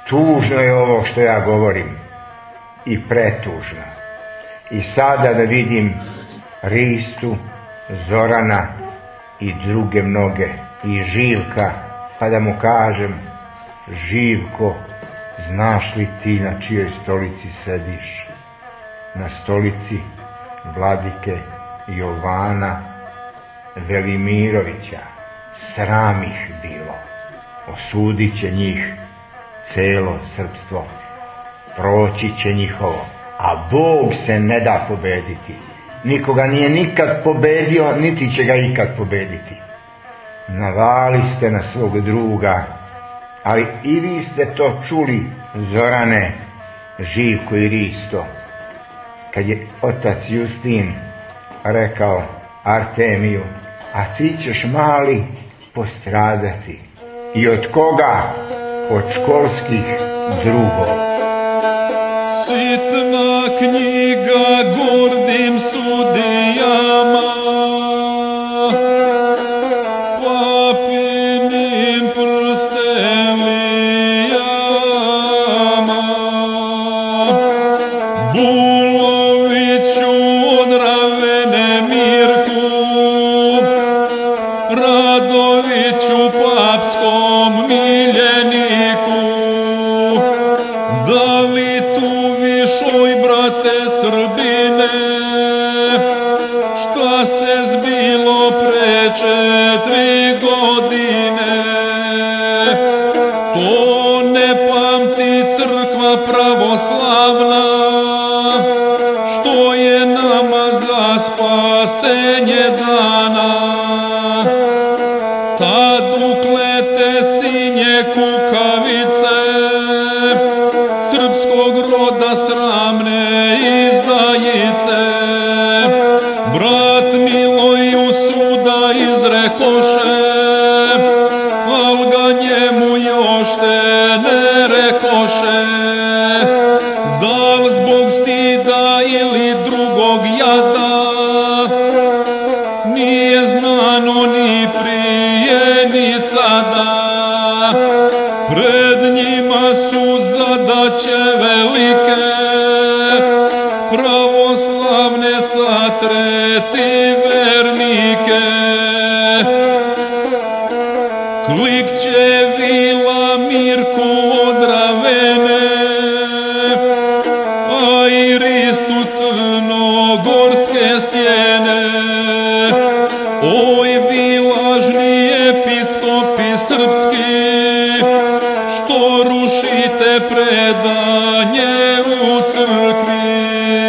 tužno je ovo što ja govorim i pretužno. I sada da vidim Ristu, Zorana i druge mnoge i Živka, pa da mu kažem: Živko, znaš li ti na čijoj stolici sediš? Na stolici vladike Jovana Velimirovića. Sram ih bilo, osudit će njih celo srpstvo, proći će njihovo, a Bog se ne da pobediti. Nikoga nije nikad pobedio, niti će ga ikad pobediti. Navali ste na svog druga, ali i vi ste to čuli, Zorane, Živko i Risto, kad je otac Justin rekao Artemiju: a ti ćeš, mali, postradati. I od koga? Od školskih drugova. Sitna knjiga gordim sudijama, papinim prstelijama, Buloviću odravene Mirku, Radoviću papskom miljeniku. Da li tu višoj, brate Srbine, šta se zbilo pre 4 godine? To ne pamti crkva pravoslavna, što je nama za spasenje dana. Tad uklete sinje kukavice, srpskog roda sramne izdajice, brat Miloju suda izrekoše, al ga njemu još te ne rekoše. Da li zbog stida ili drugog jada, nije znano ni prije ni sada. Pred njima su zadaće velike, pravoslavne satreti vernike. Klikće vila Mirku odravene, a i Ristu crnogorske stijene. Oj, vi lažni episkopi srpski, što rušite predanje u crkvi.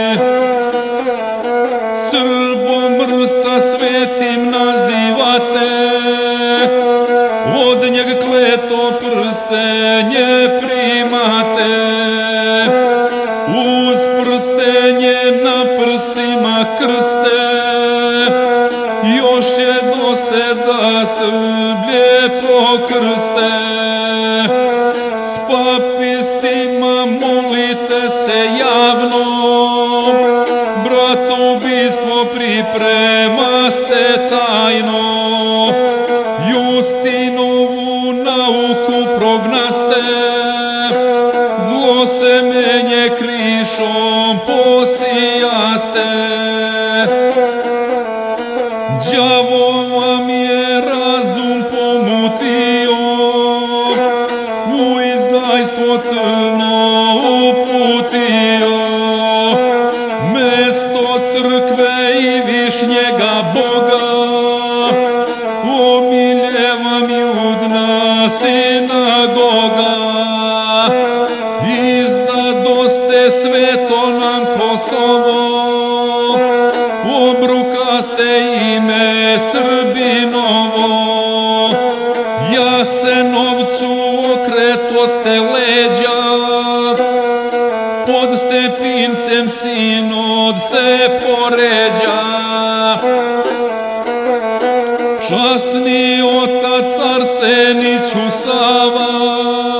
Srbomrsa svetim nazivate, od njeg kleto prstenje primate. Uz prstenje na prsima krste, još je dosta da Srblje pokrste. S papistima molite se javno, bratoubistvo pripremaste tajno. Justinovu nauku prognaste, zlo semenje krišom posijaste. Đavo vam je razum pomutio, u izdajstvo crno uputio. Mesto crkve i višnjega Boga, omiljevam judna sinagoga. Izdadoste sveto nam Kosovo, obrukaste ime Srbinovo. Jasenovcu okretoste leđa, pod stepincem sinod se poređa. Časni otac Arseniću Sava,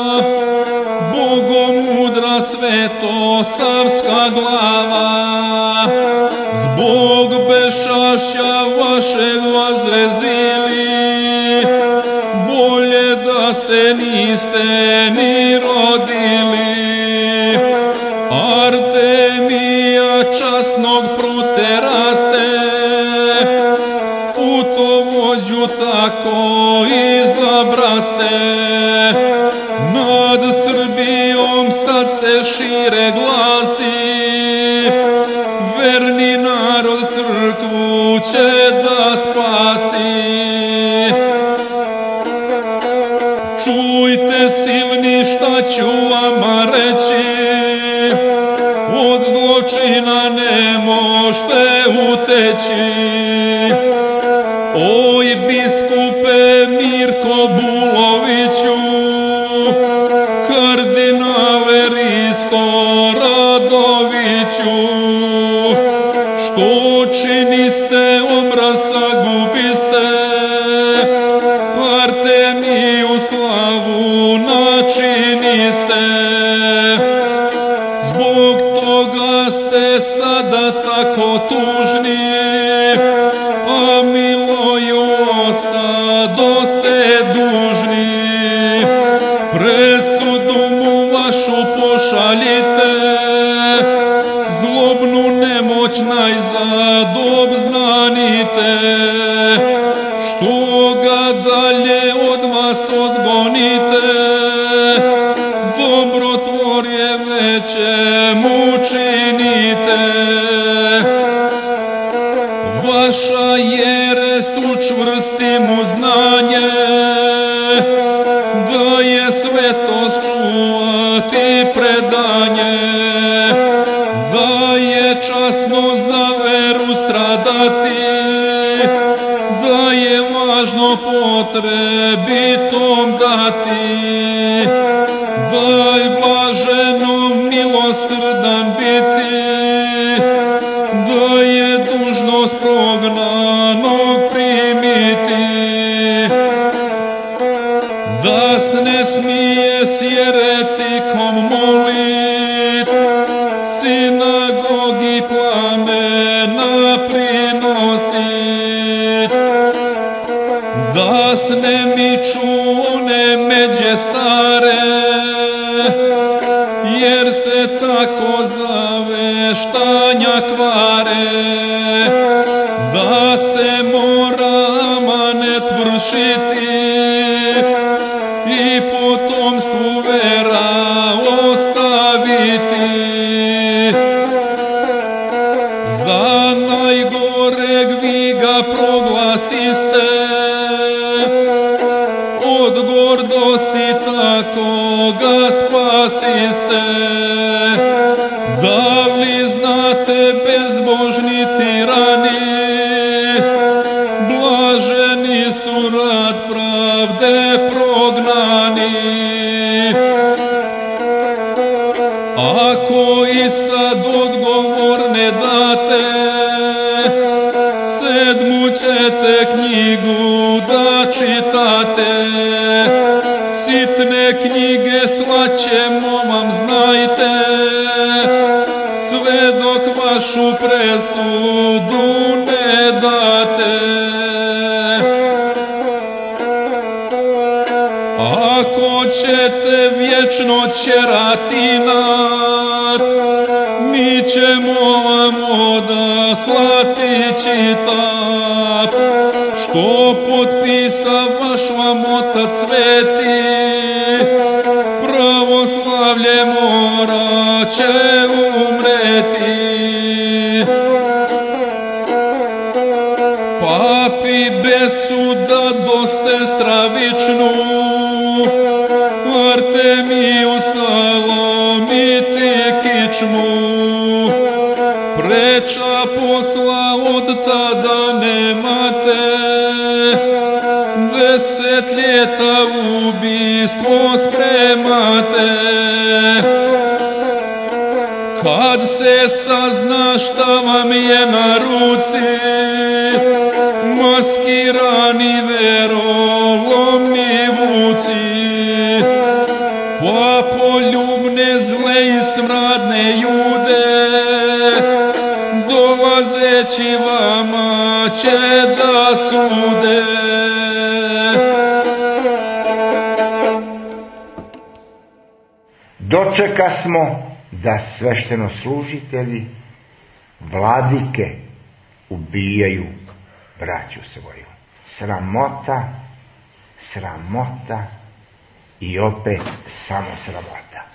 bogomudra svetosavska glava. Zbog bešašća vašeg vas rezili, bolje da se niste ni rodili. Artemija časnog proteraste, putovođu tako izabraste. Nad Srbijom sad se šire glasi, verni narod crkvu će da spasi. Čujte silni šta ću vama reći, od zločina ne možete uteći. Oj biskupe Mirko Buloviću, kardinale Risto Radoviću, što činiste, obrasa gubiste, Artemiju slavu načiniste. Zbog toga ste sada tako tužni, a Miloju ostadoste dužni. Presudu mu vašu pošaljite, zlobnu nemoć najzad obznanite. Što ga dalje od vas odgonite, dobrotvorje veće mu činite. Vaša jeres učvrsti mu znanje, da je svetost čuvati predanje, da je časno za veru stradati, da je važno potrebitom dati. Daj blaženom milosrdan biti, da je dužnost prognanog primiti. Da se ne smije s jeretikom molit, sinagogi plamena prinosit. Da se ne miču one međe stare, jer se tako zaveštanja kvare. Da se mora amanet vršiti i potomstvu vera ostaviti. Za najgoreg vi ga proglasiste, od gordosti tako ga spasiste. Da li znate bezbožni tirani, blaženi su rad pravde prognani. Ako i sad odgovor ne date, sedmu ćete knjigu da čitate. Sitne knjige slaćemo vam, znajte, sve dok vašu presudu ne date. Ako ćete vječno ćeratinat, mi ćemo vam odaslati čitap, što potpisa vaš vam otac sveti, pravoslavlje mora će umreti. Papi bez suda doste stravičnu, Artemiju salomiti kičmu. Preča posla od tada nemate, 10 ljeta ubistvo spremate. Kad se sazna šta vam je na ruci, maskirani verolomni vuci, pa poljubne zle i smradne jude, dolazeći vama će da sude. Dočeka smo da svešteno-služitelji, vladike, ubijaju braću svoju. Sramota, sramota i opet samo sramota.